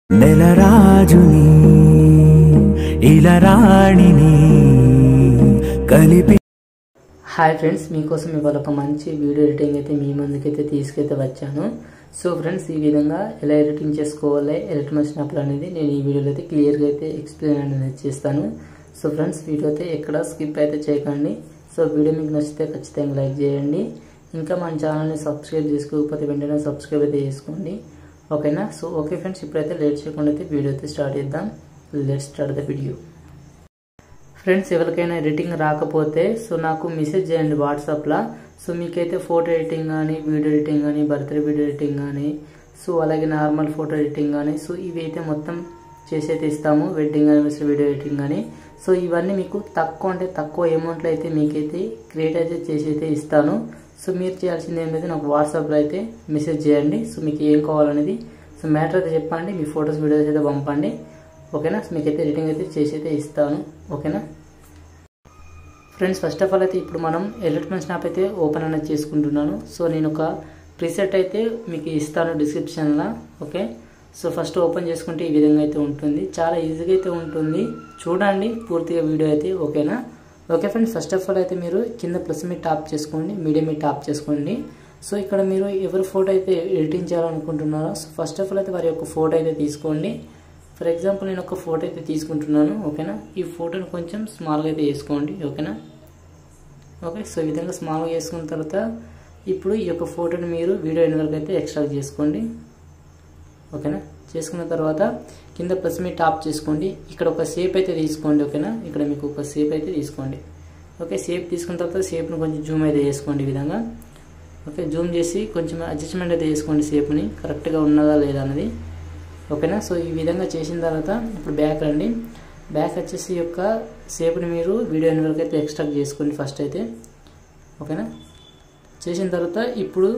నెలరాజుని ఇలరాణిని కలిపి hi friends, మీకోసం ఇవాళ ఒక మంచి వీడియో ఎడిటింగ్ అయితే మీ ముందుకైతే తీసుకైతే వచ్చాను. సో ఫ్రెండ్స్, ఈ విధంగా ఎలా ఎడిటింగ్ చేసుకోవాలి ఎలక్ట్రిక్ స్నాప్లు అనేది నేను ఈ వీడియోలో అయితే క్లియర్గా అయితే ఎక్స్ప్లెయిన్ అనేది చేస్తాను. సో ఫ్రెండ్స్, వీడియో అయితే ఎక్కడ స్కిప్ అయితే చేయకండి. సో వీడియో మీకు నచ్చితే ఖచ్చితంగా లైక్ చేయండి. ఇంకా మన ఛానల్ని సబ్స్క్రైబ్ చేసుకోకపోతే వెంటనే సబ్స్క్రైబ్ అయితే చేసుకోండి, ఓకేనా. సో ఓకే ఫ్రెండ్స్, ఇప్పుడైతే లేట్ చేయకుండా అయితే వీడియో అయితే స్టార్ట్ చేద్దాం. Let's start the video. Friends, ఎవరికైనా ఎడిటింగ్ రాకపోతే సో నాకు మెసేజ్ చేయండి వాట్సాప్లో. సో మీకైతే ఫోటో ఎడిటింగ్ కానీ, వీడియో ఎడిటింగ్ కానీ, బర్త్డే వీడియో ఎడిటింగ్ కానీ, సో అలాగే నార్మల్ ఫోటో ఎడిటింగ్ కానీ, సో ఇవి అయితే మొత్తం చేసి అయితే ఇస్తాము. వెడ్డింగ్ యానివర్సరీ వీడియో ఎడిటింగ్ కానీ, సో ఇవన్నీ మీకు తక్కువ అమౌంట్లో అయితే మీకైతే క్రియేట్ అయితే చేసి అయితే ఇస్తాను. సో మీరు చేయాల్సింది ఏం లేదు, నాకు వాట్సాప్లో అయితే మెసేజ్ చేయండి. సో మీకు ఏం కావాలనేది సో మ్యాటర్ అయితే చెప్పండి, మీ ఫొటోస్ వీడియోస్ అయితే పంపండి, ఓకేనా. సో మీకైతే ఎడిటింగ్ అయితే చేసి అయితే ఇస్తాను, ఓకేనా. ఫ్రెండ్స్, ఫస్ట్ ఆఫ్ ఆల్ అయితే ఇప్పుడు మనం ఎలక్ట్రిక్ స్నాప్ అయితే ఓపెన్ అనేది చేసుకుంటున్నాను. సో నేను ఒక ప్రీసెట్ అయితే మీకు ఇస్తాను డిస్క్రిప్షన్లో, ఓకే. సో ఫస్ట్ ఓపెన్ చేసుకుంటే ఈ విధంగా అయితే ఉంటుంది, చాలా ఈజీగా అయితే ఉంటుంది. చూడండి పూర్తిగా వీడియో అయితే, ఓకేనా. Okay friends, first of all అయితే మీరు కింద ప్లస్ మీ టాప్ చేసుకోండి, మీడియం మీ టాప్ చేసుకోండి. సో ఇక్కడ మీరు ఎవరి ఫోటో అయితే ఎడిటింగ్ చేయాలనుకుంటున్నారో సో ఫస్ట్ ఆఫ్ ఆల్ అయితే వారి యొక్క ఫోటో అయితే తీసుకోండి. ఫర్ ఎగ్జాంపుల్ నేను ఒక ఫోటో అయితే తీసుకుంటున్నాను, ఓకేనా. ఈ ఫోటోని కొంచెం స్మాల్గా అయితే వేసుకోండి, ఓకేనా. ఓకే, సో ఈ విధంగా స్మాల్గా వేసుకున్న తర్వాత ఇప్పుడు ఈ యొక్క ఫోటోని మీరు వీడియో ఎండ్ వరకు అయితే ఎక్స్ట్రాక్ట్ చేసుకోండి, ఓకేనా. చేసుకున్న తర్వాత కింద ప్లస్ మీ టాప్ చేసుకోండి. ఇక్కడ ఒక షేప్ అయితే తీసుకోండి, ఓకేనా. ఇక్కడ మీకు ఒక షేప్ అయితే తీసుకోండి, ఓకే. షేప్ తీసుకున్న తర్వాత షేప్ను కొంచెం జూమ్ అయితే చేసుకోండి ఈ విధంగా, ఓకే. జూమ్ చేసి కొంచెం అడ్జస్ట్మెంట్ అయితే చేసుకోండి షేప్ని, కరెక్ట్గా ఉన్నదా లేదా అనేది, ఓకేనా. సో ఈ విధంగా చేసిన తర్వాత ఇప్పుడు బ్యాక్ రండి. బ్యాక్ వచ్చేసి ఈ యొక్క షేప్ని మీరు వీడియో ఎండ్ వరకు అయితే ఎక్స్ట్రాక్ట్ చేసుకోండి ఫస్ట్ అయితే, ఓకేనా. చేసిన తర్వాత ఇప్పుడు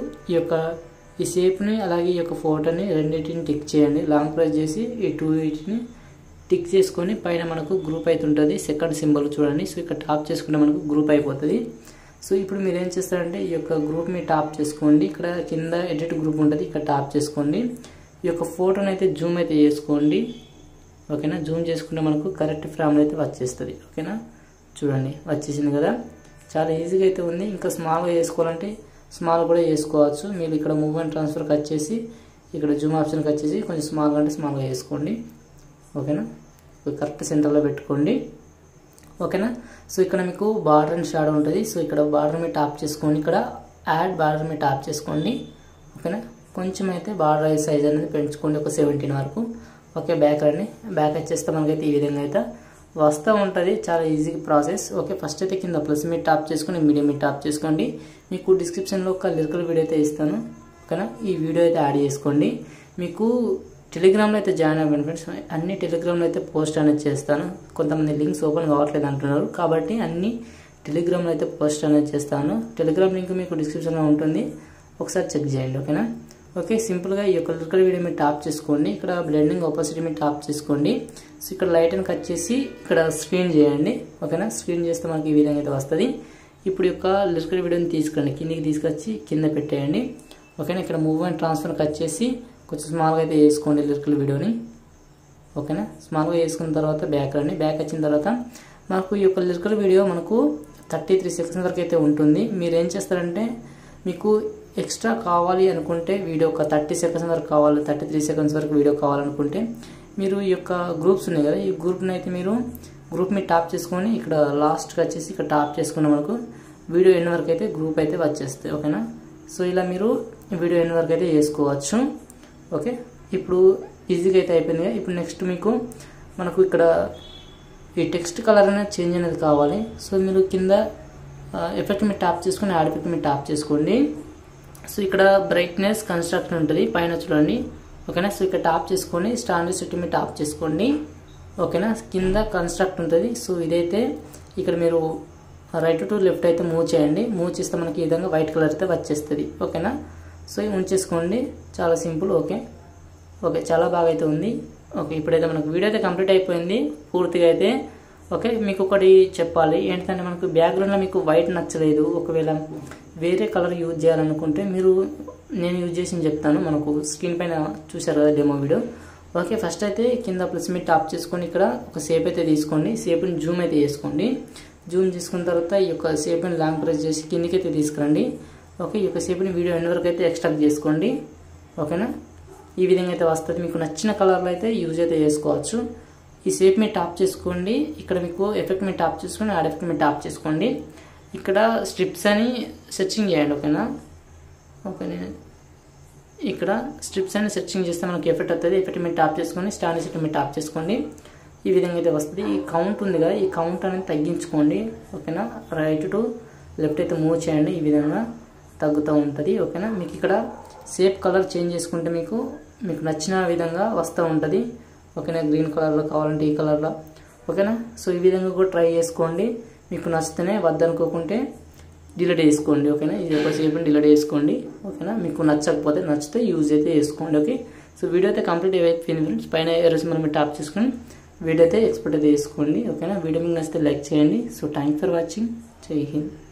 ఈ షేప్ని అలాగే ఈ యొక్క ఫోటోని రెండింటిని టిక్ చేయండి. లాంగ్ ప్రెస్ చేసి ఈ వీటిని టిక్ చేసుకొని పైన మనకు గ్రూప్ అయితే ఉంటుంది, సెకండ్ సింబల్ చూడండి. సో ఇక్కడ టాప్ చేసుకుంటే మనకు గ్రూప్ అయిపోతుంది. సో ఇప్పుడు మీరు ఏం చేస్తారంటే ఈ యొక్క గ్రూప్ని టాప్ చేసుకోండి. ఇక్కడ కింద ఎడిట్ గ్రూప్ ఉంటుంది, ఇక్కడ టాప్ చేసుకోండి. ఈ యొక్క ఫోటోని అయితే జూమ్ అయితే చేసుకోండి, ఓకేనా. జూమ్ చేసుకుంటే మనకు కరెక్ట్ ఫ్రేమ్లో అయితే వచ్చేస్తుంది, ఓకేనా. చూడండి వచ్చేసింది కదా, చాలా ఈజీగా అయితే ఉంది. ఇంకా స్మాల్గా చేసుకోవాలంటే స్మాల్ కూడా చేసుకోవచ్చు. మీరు ఇక్కడ మూవ్మెంట్ ట్రాన్స్ఫర్కి వచ్చేసి ఇక్కడ జూమ్ ఆప్షన్కి వచ్చేసి కొంచెం స్మాల్గా అంటే స్మాల్గా చేసుకోండి, ఓకేనా. కరెక్ట్ సెంటర్లో పెట్టుకోండి, ఓకేనా. సో ఇక్కడ మీకు బార్డర్ అండ్ షాడో ఉంటుంది. సో ఇక్కడ బార్డర్ మీద టాప్ చేసుకోండి, ఇక్కడ యాడ్ బార్డర్ మీద టాప్ చేసుకోండి, ఓకేనా. కొంచెం అయితే బార్డర్ సైజ్ అనేది పెంచుకోండి, ఒక 17 వరకు, ఓకే. బ్యాక్ రండి. బ్యాక్ వచ్చేస్తే మనకైతే ఈ విధంగా అయితే వస్తూ ఉంటుంది, చాలా ఈజీ ప్రాసెస్, ఓకే. ఫస్ట్ అయితే కింద ప్లస్ మీద టాప్ చేసుకుని మీడియం మీద టాప్ చేసుకోండి. మీకు డిస్క్రిప్షన్లో ఒక లిరికల్ వీడియో అయితే ఇస్తాను, ఓకేనా. ఈ వీడియో అయితే యాడ్ చేసుకోండి. మీకు టెలిగ్రామ్లో అయితే జాయిన్ అవ్వండి ఫ్రెండ్స్, అన్ని టెలిగ్రామ్లో అయితే పోస్ట్ అనేది చేస్తాను. కొంతమంది లింక్స్ ఓపెన్ కావట్లేదు అంటున్నారు, కాబట్టి అన్ని టెలిగ్రామ్లో అయితే పోస్ట్ అనేది చేస్తాను. టెలిగ్రామ్ లింక్ మీకు డిస్క్రిప్షన్లో ఉంటుంది, ఒకసారి చెక్ చేయండి, ఓకేనా. ఓకే, సింపుల్గా ఈ యొక్క లిరికల్ వీడియో మీద టాప్ చేసుకోండి. ఇక్కడ బ్లెండింగ్ ఆపోజిట్ మీద టాప్ చేసుకోండి. సో ఇక్కడ లైట్ అని కట్ చేసి ఇక్కడ స్క్రీన్ చేయండి, ఓకేనా. స్క్రీన్ చేస్తే మనకి ఈ విధంగా అయితే వస్తుంది. ఇప్పుడు యొక్క లిరికల్ వీడియోని తీసుకురండి, కిందికి తీసుకొచ్చి కింద పెట్టేయండి, ఓకేనా. ఇక్కడ మూవ్మెంట్ ట్రాన్స్ఫర్ కట్ చేసి కొంచెం స్మాల్గా అయితే వేసుకోండి లిరికల్ వీడియోని, ఓకేనా. స్మాల్గా వేసుకున్న తర్వాత బ్యాక్ రండి. బ్యాక్ వచ్చిన తర్వాత మనకు ఈ యొక్క లిరికల్ వీడియో మనకు 33 సెకండ్స్ వరకు అయితే ఉంటుంది. మీరు ఏం చేస్తారంటే మీకు ఎక్స్ట్రా కావాలి అనుకుంటే వీడియో ఒక 30 సెకండ్స్ వరకు కావాలి, 33 సెకండ్స్ వరకు వీడియో కావాలనుకుంటే మీరు ఈ యొక్క గ్రూప్స్ ఉన్నాయి కదా, ఈ గ్రూప్ని అయితే మీరు గ్రూప్ మీద టాప్ చేసుకొని ఇక్కడ లాస్ట్కి వచ్చేసి ఇక్కడ టాప్ చేసుకున్న మనకు వీడియో ఎండ్ వరకు అయితే గ్రూప్ అయితే వచ్చేస్తాయి, ఓకేనా. సో ఇలా మీరు వీడియో ఎండ్ వరకు అయితే చేసుకోవచ్చు, ఓకే. ఇప్పుడు ఈజీగా అయితే అయిపోయింది కదా. ఇప్పుడు నెక్స్ట్ మీకు మనకు ఇక్కడ ఈ టెక్స్ట్ కలర్ అనేది చేంజ్ అనేది కావాలి. సో మీరు కింద ఎఫెక్ట్ మీద టాప్ చేసుకొని యాడ్ ఎఫెక్ట్ మీద టాప్ చేసుకోండి. సో ఇక్కడ బ్రైట్నెస్ కన్స్ట్రక్షన్ ఉంటుంది పైన చూడండి, ఓకేనా. సో ఇక్కడ టాప్ చేసుకొని స్టాండర్డ్ సెట్ మీద టాప్ చేసుకోండి, ఓకేనా. కింద కన్స్ట్రక్ట్ ఉంటుంది. సో ఇదైతే ఇక్కడ మీరు రైట్ టు లెఫ్ట్ అయితే మూవ్ చేయండి. మూవ్ చేస్తే మనకి ఈ విధంగా వైట్ కలర్ అయితే వచ్చేస్తుంది, ఓకేనా. సో ఇవి ఉంచేసుకోండి, చాలా సింపుల్, ఓకే. ఓకే, చాలా బాగా అయితే ఉంది, ఓకే. ఇప్పుడైతే మనకు వీడియో అయితే కంప్లీట్ అయిపోయింది పూర్తిగా అయితే, ఓకే. మీకు ఒకటి చెప్పాలి ఏంటంటే మనకు బ్యాక్గ్రౌండ్లో మీకు వైట్ నచ్చలేదు, ఒకవేళ వేరే కలర్ యూజ్ చేయాలనుకుంటే మీరు నేను యూజ్ చేసి చెప్తాను. మనకు స్క్రీన్ పైన చూసారు కదా డెమో వీడియో, ఓకే, ఫస్ట్ అయితే కింద ప్లస్ మీద టాప్ చేసుకొని ఇక్కడ ఒక షేప్ అయితే తీసుకోండి. షేప్ని జూమ్ అయితే చేసుకోండి. జూమ్ చేసుకున్న తర్వాత ఈ యొక్క షేప్ని లాంగ్ ప్రెస్ చేసి కిందికి అయితే తీసుకురండి. ఓకే, ఈ యొక్క షేప్ని వీడియో ఎండ్ వరకు అయితే ఎక్స్ట్రాక్ట్ చేసుకోండి. ఓకేనా, ఈ విధంగా అయితే వస్తుంది. మీకు నచ్చిన కలర్లో అయితే యూజ్ అయితే చేసుకోవచ్చు. ఈ షేప్ మీద టాప్ చేసుకోండి. ఇక్కడ మీకు ఎఫెక్ట్ మీద టాప్ చేసుకొని యాడ్ ఎఫెక్ట్ మీద టాప్ చేసుకోండి. ఇక్కడ స్ట్రిప్స్ అని సెర్చింగ్ చేయండి. ఓకేనా, ఓకే, నేను ఇక్కడ స్ట్రిప్స్ అని సెర్చింగ్ చేస్తే మనకి ఎఫెక్ట్ వస్తుంది. ఎఫెక్ట్ మీద టాప్ చేసుకొని స్టాండ్ ఎఫెక్ట్ మీద టాప్ చేసుకోండి. ఈ విధంగా అయితే వస్తుంది. ఈ కౌంట్ ఉంది కదా, ఈ కౌంట్ అనేది తగ్గించుకోండి. ఓకేనా, రైట్ టు లెఫ్ట్ అయితే మూవ్ చేయండి. ఈ విధంగా తగ్గుతూ ఉంటుంది. ఓకేనా, మీకు ఇక్కడ షేప్ కలర్ చేంజ్ చేసుకుంటే మీకు నచ్చిన విధంగా వస్తూ ఉంటుంది. ఓకేనా, గ్రీన్ కలర్లో కావాలంటే ఈ కలర్లో. ఓకేనా, సో ఈ విధంగా కూడా ట్రై చేసుకోండి. మీకు నచ్చితేనే, వద్దనుకోకుంటే డిలీట్ చేసుకోండి. ఓకేనా, ఇది ఒక షేప్ని డిలీట్ చేసుకోండి. ఓకేనా, మీకు నచ్చితే యూజ్ అయితే చేసుకోండి. ఓకే, సో వీడియో అయితే కంప్లీట్ అయిపోయింది ఫ్రెండ్స్. పైన ఎర్రస్ మనం టాప్ చేసుకొని వీడియో అయితే ఎక్స్పోర్ట్ అయితే చేసుకోండి. ఓకేనా, వీడియో మీకు నచ్చితే లైక్ చేయండి. So thank for watching. జై హింద్.